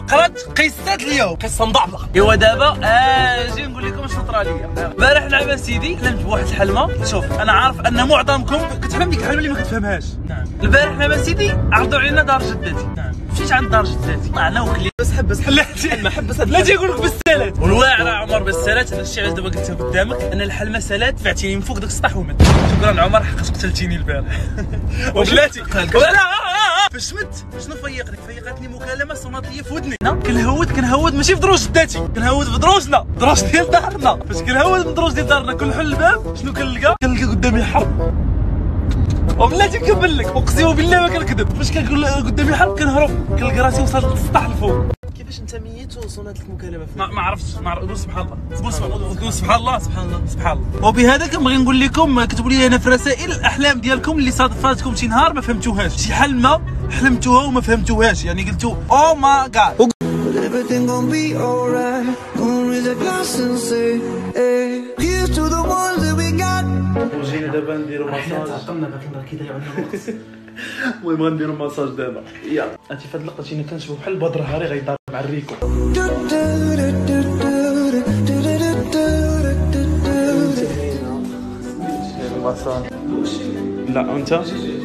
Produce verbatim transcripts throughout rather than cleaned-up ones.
قرات قصات اليوم، قصه مضعفه. ايوا دابا اجي نقول لكم شنو طرا ليا. البارح لعبه سيدي حلمت بواحد الحلمه. شوف انا عارف ان معظمكم كتفهم ديك الحلمه اللي ما كتفهمهاش. نعم. البارح لعبه سيدي عرضوا علينا دار جدتي. نعم. مشيت عند دار جدتي طلعنا وكلي بس حبس حلاتي ما حبس لا تيقول لك بالسالات والواعر عمر بالسالات. هذا الشيء علاش دابا قلتها قدامك ان الحلمه سالات دفعتيني من فوق داك السطح ومت. شكرا عمر حقاش قتلتيني البارح وبلاتي. فاش مت شنو فيقني؟ فيقتني مكالمه صونات لي في ودني. كنهود كنهود ماشي في دروج جداتي، كنهود في دروجنا، دروج ديال دارنا. فاش كنهود من دروج ديال دارنا كنحل الباب شنو كنلقى؟ كنلقى قدامي حرب وبلاتي نكمل لك اقسم بالله ما كنكذب. فاش كنقول قدامي حرب كنهرب كنلقى راسي وصلت للسطح الفوق. كيفاش انت ميت وصونات لك مكالمه؟ ما, ما عرفتش ما عرفتش. سبحان الله قول سبحان الله سبحان الله سبحان الله. وبهذا كنبغي نقول لكم كتبوا لي انا في رسائل الاحلام ديالكم اللي صادفاتكم شي نهار ما فهمتوهاش، شي حلمه حلمتوها وما فهمتوهاش، يعني قلتوا او ما جاد. وجينا دابا نديرو مساج. عقلنا باك نهار كي ضيعوا لنا الوقت. المهم غنديرو مساج دابا. يلا هاتي فهاد اللقطه جينا كنشوفو بحال البدر هاري غيضرب مع الريكو. المساج لا وانت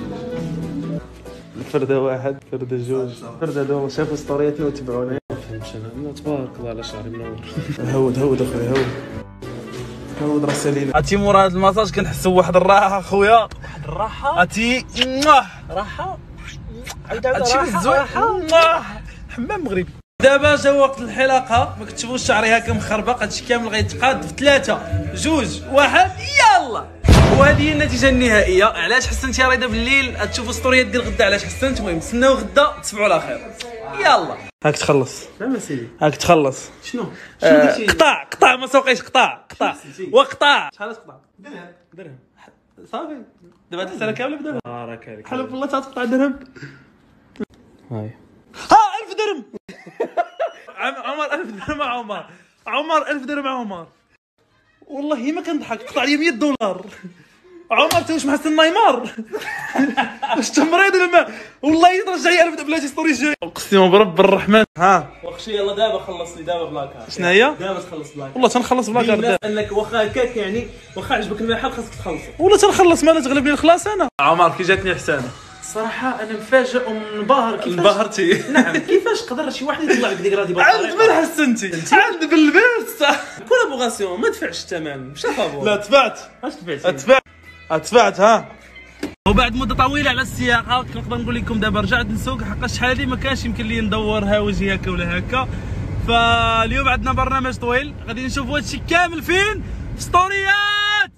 فردة واحد فردة جوج فردة دو شافوا ستورياتنا وتبعونا. ما فهمتش انا تبارك الله على شعري منور. هود هود اخويا هود هود راسلينا. عرفتي مورا هاد المساج كنحسوا بواحد الراحه اخويا. واحد الراحه عرفتي راحه عاود عاود راحه حمام مغربي. دابا جا وقت الحلقه ما كتشوفوش شعري هكا مخربق. هادشي كامل غيتقاد في ثلاثه جوج واحد يلا. وهذه هي النتيجه النهائيه. علاش حسنت يا رضا بالليل تشوفوا ستوريات ديال غدا علاش حسنت. المهم نستناو غدا تصبحوا على خير. يلا هاك تخلص. نعم سيدي هاك تخلص. شنو شنو قلتي؟ قطع قطع ما سوقيش قطع قطع وقطع. شحال تقطع؟ درهم درهم صافي. دابا هاد السنه كامله بدرهم. بارك عليك حلف بالله تقطع درهم. هاي ها ألف درهم. عمر ألف درهم عمر عمر ألف درهم عمر والله ما كنضحك. قطع لي مية دولار عمر. انت واش محسن نيمار؟ واش تمريض ولا ما؟ والله ترجع لي ألف بلاتي ستوري جاي. اقسم برب الرحمن. ها واخشي يلا دابا خلص لي دابا بلاكار. شنو هي؟ دابا تخلص بلاكار. والله تنخلص بلاكار دابا. انك واخا هكاك يعني واخا عجبك المحل خاصك تخلص. والله تنخلص مالا تغلبني الخلاص انا. عمر كي جاتني حسانه صراحه انا مفاجئ ومنبهر. كيفاش انبهرتي؟ نعم كيفاش قدر شي واحد يطلع لك ديك راه دي بالطريقه؟ عند من حسنتي؟ عند بالبيت كولابوراسيون ما دفعش الثمن مشى فابور. لا دفعت. اش دفعتي؟ دفعت دفعت ها. وبعد مده طويله على السياقه كنقدر نقول لكم دابا رجعت نسوق حقاش شحال هذه ما كانش يمكن لي ندور هاوجي هكا ولا هكا. فاليوم عندنا برنامج طويل غادي نشوفوا هادشي كامل فين في ستوريات.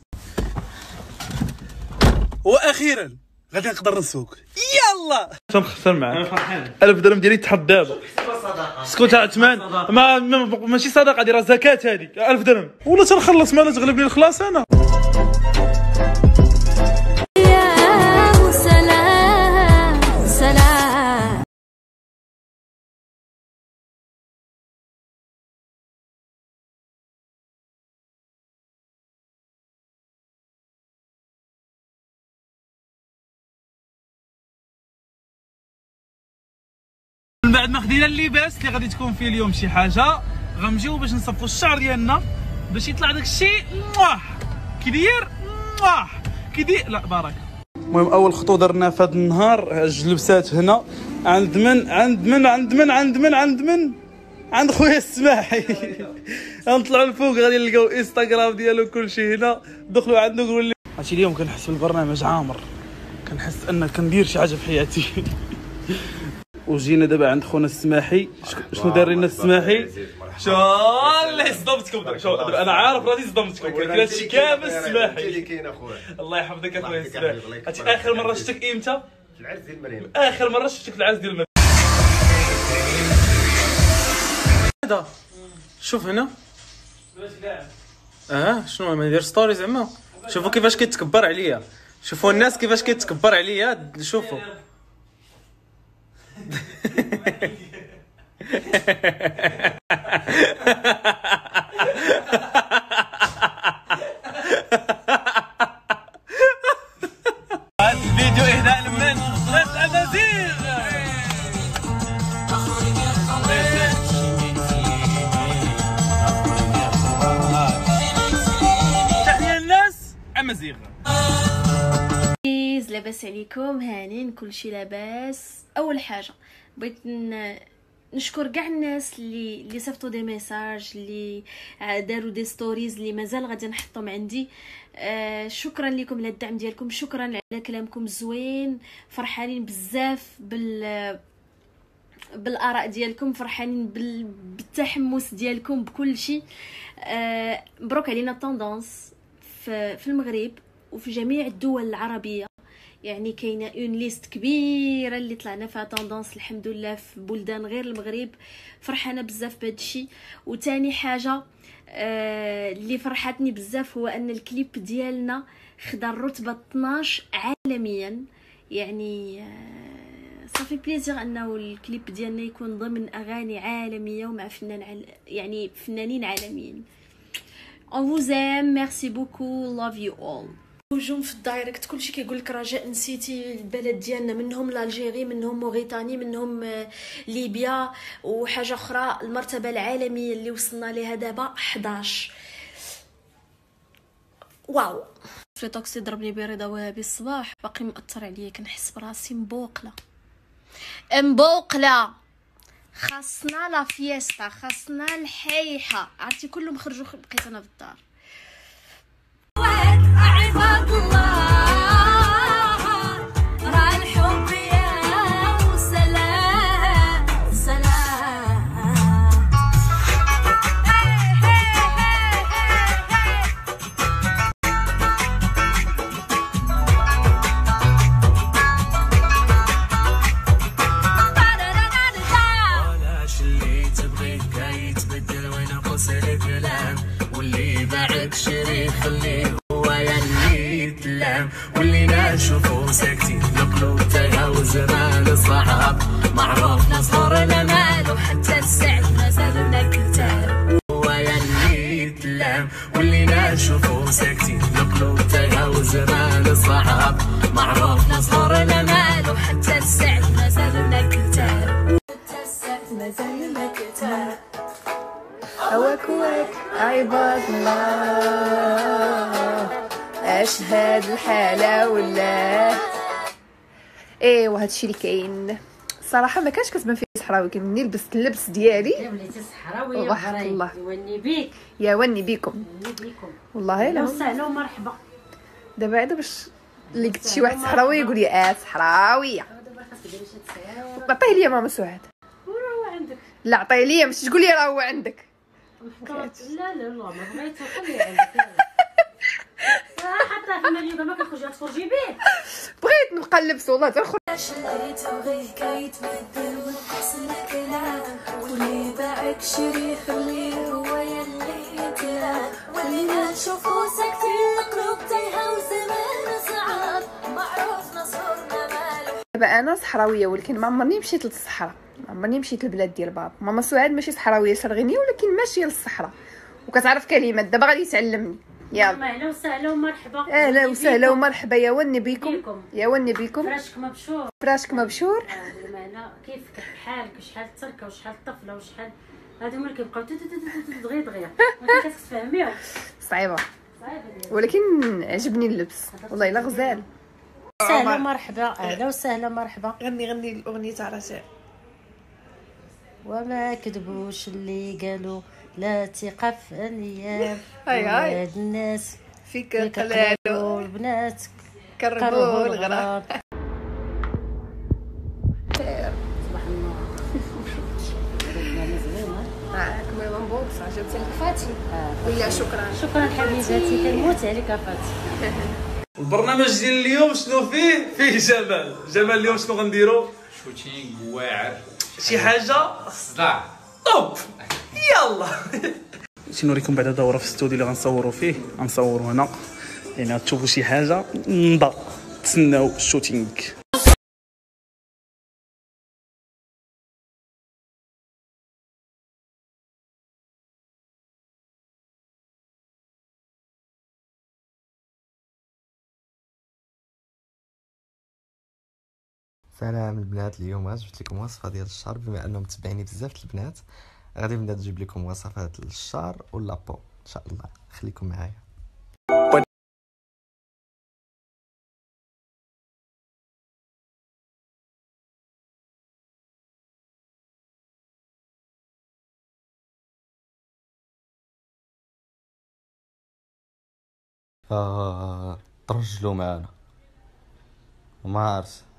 واخيرا غادي نقدر نسوق. يلا تنخسر معاك. انا فرحان. ألف درهم ديالي تحط دابا. اسكت عثمان ما ماشي صدقه هذه راه زكاه هذه. ألف درهم ولا تنخلص مالا تغلبني الخلاص انا. يا سلام سلام. من بعد ما خدينا اللباس اللي غادي تكون فيه اليوم شي حاجه غنمشيو باش نصفوا الشعر ديالنا باش يطلع داك الشيء كيدير كيدير لا بارك. المهم اول خطوه درنا في هذا النهار جلبسات هنا عند من عند من عند من عند من عند من عند خويا السماحي. غنطلعوا الفوق غادي نلقاو انستغرام ديالو كلشي هنا. دخلوا عنده قولوا لي. عرفتي اليوم كنحس بالبرنامج عامر كنحس ان كندير شي حاجه في حياتي. وجينا دابا عند خونا السماحي. شنو دار لنا السماحي؟ شو الله صدمتكم. شو دابا انا عارف راسي صدمتكم ولكن هادشي كامل السماحي اللي كاين اخويا. الله يحفظك اخويا السماحي. هاتي اخر مره شفتك امتى؟ في العرس ديال مريم. اخر مره شفتك في العرس ديال مريم. هذا شوف هنا اه شنو ما ندير ستوري زعما. شوفوا كيفاش كيتكبر عليا. شوفوا الناس كيفاش كيتكبر عليا. شوفوا الفيديو اهداء لمن؟ لسعد نزير. لاباس عليكم؟ هانين كلشي لاباس. اول حاجه بغيت نشكر كاع الناس اللي اللي صيفطوا دي ميساج، اللي داروا دي ستوريز اللي مازال غادي نحطهم عندي. آه شكرا لكم على الدعم ديالكم، شكرا على كلامكم الزوين، فرحانين بزاف بال بالاراء ديالكم، فرحانين بال... بالتحمس ديالكم بكل شيء. آه مبروك علينا التوندونس في في المغرب وفي جميع الدول العربيه، يعني كاينه اون ليست كبيره اللي طلعنا فيها توندونس الحمد لله في بلدان غير المغرب. فرحانه بزاف بهذا الشيء. وتاني حاجه آه اللي فرحتني بزاف هو ان الكليب ديالنا خدا الرتبه اثناش عالميا، يعني آه صافي بليزير انه الكليب ديالنا يكون ضمن اغاني عالميه ومع فنان عل... يعني فنانين عالميين. on vous aime, merci beaucoup, love you all. هجوم في الدايركت كلشي كيقول لك رجاء نسيتي البلد ديالنا، منهم الجيري، منهم موريتاني، منهم ليبيا، وحاجه اخرى المرتبه العالميه اللي وصلنا لها دابا حداش. واو. فليتوكسي ضربني برضا وهابي الصباح باقي مأثر عليا، كنحس براسي مبوقله مبوقله. خاصنا لا فيستا، خاصنا الحيحه، عرفتي كلهم خرجوا بقيت انا في الدار. عباد الله راه الحب يا وسلام سلام. ولاش اللي تبغي يتبدل وينقص الكلام، واللي باعك شري خليه واللي نشوفو ساكتين القلوب تايهة وزمان صعب، معروف نصهر الامال وحتى السعد ما زالنا كتاب. هو يلي يتلام واللي نشوفو ساكتين القلوب تايهة وزمان صعب، معروف نصهر الامال وحتى السعد ما زالنا كتاب. حتى السعد ما زالنا كتاب. هواك هواك عباد الله اشهد الحاله ولا ايه. وهذا الشيء اللي كاين صراحه ما كانش كتبان فيه صحراوي، كي مني لبست اللبس ديالي يا وليتي صحراويه وحق الله يوني بيك يا وني بيكم بيكم والله. اهلا لا وسهلا ومرحبا. دابا عاد باش اللي قلت شي واحد صحراوي يقول لي اه صحراويه. دابا خاصك ديري شي تسعير. عطيه لي ماما سعاد. وراه عندك. لا عطيه لي، ماشي تقول لي راه هو عندك. لا لا لا ما بغيتو خليه عندك. حتى في المليون ما كنخرج تخرجي به. بغيت نبقى نلبس والله تنخرج. اللي تبغي كيتبدل ونحسن الكلام، واللي باعك شري خليه هو يلي يتلام، واللي نشوفو ساكتين القلوب تايهة وزمان صعب، معروف نصرنا مالو. دابا انا صحراويه ولكن ما عمرني مشيت للصحراء، ما عمرني مشيت للبلاد ديال بابا. ماما سعاد ماشي صحراويه شرغينيه ولكن ماشيه للصحراء وكتعرف كلمات، دابا غادي تعلمني. يلا اهلا وسهلا ومرحبا. اهلا وسهلا ومرحبا يا وني بيكم بيكم. يا وني بيكم. فراشك مبشور. فراشك مبشور. المعنى كيفك بحالك وشحال التركه وشحال الطفله وشحال هادو هما اللي كيبقاو دغيا دغيا ما كتفهميهم. صعيبه صعيبه ديال ولكن عجبني اللبس والله الا غزال. اهلا ومرحبا. اهلا وسهلا مرحبا. غني غني الاغنيه تاع رجاء. وما كذبوش اللي قالوا لا ثقة في الايام، هاي هاي ولاد الناس فيك قلالو قلالو البنات كربوا الغرام. صباح النور. معاكم يا مبوكس عجبتي الفاتي ولا شكرا. شكرا حبيباتي كنموت عليك فاتي. البرنامج ديال اليوم شنو فيه؟ فيه جمال. جمال اليوم شنو غنديرو؟ شوتينغ واعر، شي حاجه صداع طوب. يلا شي نوريكم بعدا دوره في الاستوديو اللي غنصوروا فيه. غنصوروا هنا يعني غتشوفوا شي حاجه نضا. تسناو الشوتينغ. سلام البنات، اليوم جبت لكم وصفه ديال الشعر. بما انهم متبعيني بزاف البنات غادي نبدا نجيب لكم وصفات الشعر واللابو ان شاء الله. خليكم معايا. فترجلوا معانا. ما عرفت